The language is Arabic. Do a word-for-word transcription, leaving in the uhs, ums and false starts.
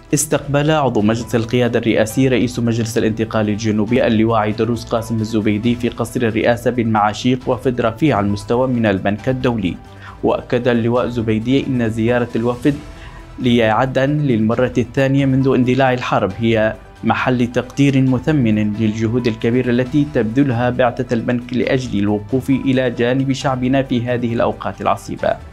استقبل عضو مجلس القيادة الرئاسي رئيس مجلس الانتقال الجنوبي اللواء عيدروس قاسم الزبيدي في قصر الرئاسة بالمعاشيق وفد رفيع المستوى من البنك الدولي. وأكد اللواء زبيدي أن زيارة الوفد لعدن للمرة الثانية منذ اندلاع الحرب هي محل تقدير مثمن للجهود الكبيرة التي تبذلها بعثة البنك لأجل الوقوف إلى جانب شعبنا في هذه الأوقات العصيبة.